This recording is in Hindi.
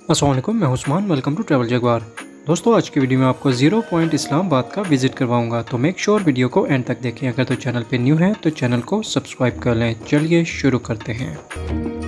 अस्सलाम वालेकुम, मैं Usman. Welcome to travel Jaguar. दोस्तों, आज की वीडियो में आपको ज़ीरो पॉइंट इस्लामाबाद का विज़िट करवाऊंगा, तो मेक श्योर वीडियो को एंड तक देखें। अगर तो चैनल पे न्यू है तो चैनल को सब्सक्राइब कर लें। चलिए शुरू करते हैं।